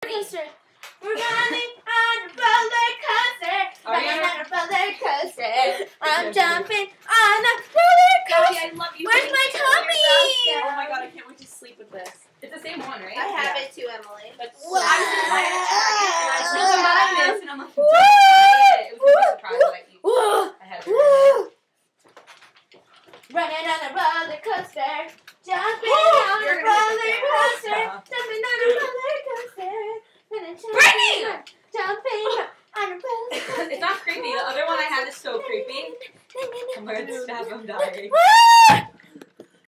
coaster. We're running on a roller coaster. Running on a roller coaster. I'm jumping on a roller coaster. I love you. Where's my tummy? Oh my god, I can't wait to sleep with this. It's the same one, right? I have it too, Emily. But Wow. I was gonna buy this, and I'm like, it was a surprise that I had it. Running on a roller coaster. Jumping on a roller coaster. Jumping on a roller coaster. Brittani! Jumping on a roller coaster. It's not creepy. The other one I had is so creepy. I'm going to stab him dying.